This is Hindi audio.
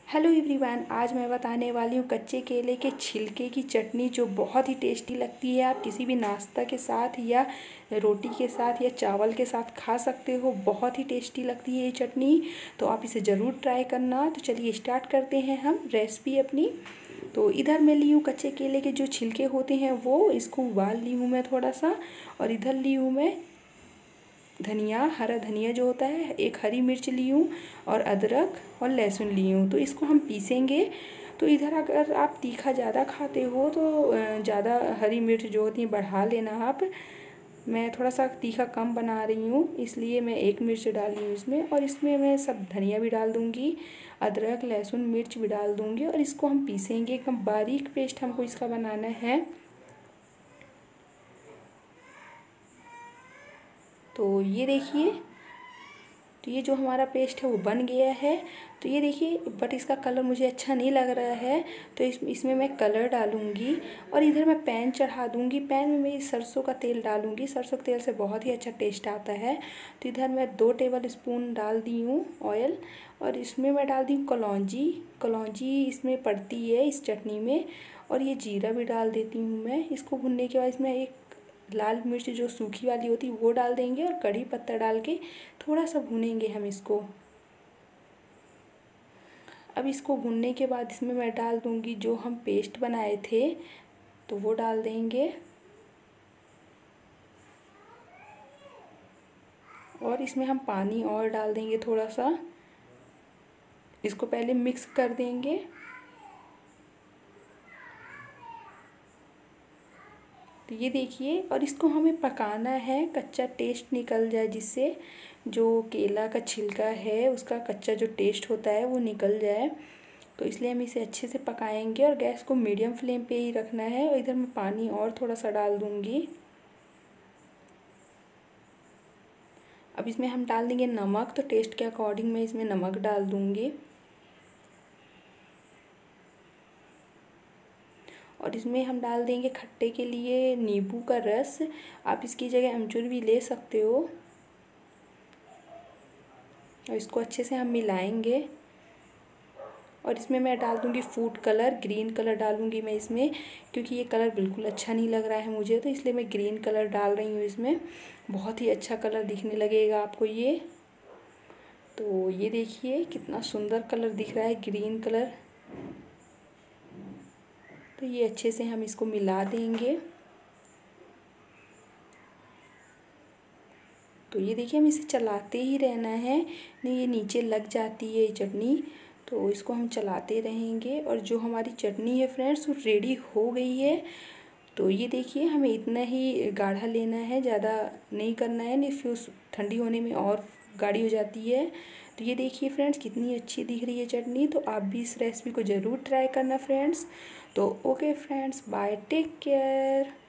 हेलो एवरीवन, आज मैं बताने वाली हूँ कच्चे केले के छिलके की चटनी जो बहुत ही टेस्टी लगती है। आप किसी भी नाश्ता के साथ या रोटी के साथ या चावल के साथ खा सकते हो। बहुत ही टेस्टी लगती है ये चटनी, तो आप इसे ज़रूर ट्राई करना। तो चलिए स्टार्ट करते हैं हम रेसिपी अपनी। तो इधर मैं ली हूँ कच्चे केले के जो छिलके होते हैं वो, इसको उबाल ली हूँ मैं थोड़ा सा। और इधर ली हूँ मैं धनिया, हरा धनिया जो होता है, एक हरी मिर्च ली हूँ और अदरक और लहसुन ली हूँ। तो इसको हम पीसेंगे। तो इधर अगर आप तीखा ज़्यादा खाते हो तो ज़्यादा हरी मिर्च जो होती है बढ़ा लेना आप। मैं थोड़ा सा तीखा कम बना रही हूँ, इसलिए मैं एक मिर्च डाली हूँ इसमें। और इसमें मैं सब धनिया भी डाल दूँगी, अदरक लहसुन मिर्च भी डाल दूँगी और इसको हम पीसेंगे। एकदम बारीक पेस्ट हमको इसका बनाना है। तो ये देखिए, तो ये जो हमारा पेस्ट है वो बन गया है। तो ये देखिए, बट इसका कलर मुझे अच्छा नहीं लग रहा है, तो इसमें मैं कलर डालूँगी। और इधर मैं पैन चढ़ा दूँगी। पैन में मैं सरसों का तेल डालूँगी। सरसों के तेल से बहुत ही अच्छा टेस्ट आता है। तो इधर मैं 2 टेबल स्पून डाल दी हूँ ऑयल। और इसमें मैं डाल दी हूँ कलौंजी। कलौंजी इसमें पड़ती है इस चटनी में। और ये जीरा भी डाल देती हूँ मैं। इसको भुनने के बाद इसमें एक लाल मिर्च जो सूखी वाली होती है वो डाल देंगे और कढ़ी पत्ता डाल के थोड़ा सा भूनेंगे हम इसको। अब इसको भूनने के बाद इसमें मैं डाल दूंगी जो हम पेस्ट बनाए थे, तो वो डाल देंगे। और इसमें हम पानी और डाल देंगे थोड़ा सा। इसको पहले मिक्स कर देंगे। तो ये देखिए, और इसको हमें पकाना है, कच्चा टेस्ट निकल जाए, जिससे जो केला का छिलका है उसका कच्चा जो टेस्ट होता है वो निकल जाए। तो इसलिए हम इसे अच्छे से पकाएंगे और गैस को मीडियम फ्लेम पे ही रखना है। और इधर मैं पानी और थोड़ा सा डाल दूँगी। अब इसमें हम डाल देंगे नमक। तो टेस्ट के अकॉर्डिंग मैं इसमें नमक डाल दूँगी। और इसमें हम डाल देंगे खट्टे के लिए नींबू का रस। आप इसकी जगह अमचूर भी ले सकते हो। और इसको अच्छे से हम मिलाएंगे। और इसमें मैं डाल दूँगी फूड कलर, ग्रीन कलर डालूँगी मैं इसमें, क्योंकि ये कलर बिल्कुल अच्छा नहीं लग रहा है मुझे, तो इसलिए मैं ग्रीन कलर डाल रही हूँ इसमें। बहुत ही अच्छा कलर दिखने लगेगा आपको ये। तो ये देखिए कितना सुंदर कलर दिख रहा है, ग्रीन कलर। तो ये अच्छे से हम इसको मिला देंगे। तो ये देखिए, हम इसे चलाते ही रहना है, नहीं ये नीचे लग जाती है ये चटनी। तो इसको हम चलाते रहेंगे। और जो हमारी चटनी है फ्रेंड्स वो रेडी हो गई है। तो ये देखिए, हमें इतना ही गाढ़ा लेना है, ज़्यादा नहीं करना है, नहीं फिर ठंडी होने में और गाढ़ी हो जाती है। तो ये देखिए फ्रेंड्स कितनी अच्छी दिख रही है चटनी। तो आप भी इस रेसिपी को ज़रूर ट्राई करना फ्रेंड्स। तो okay friends, bye, take care.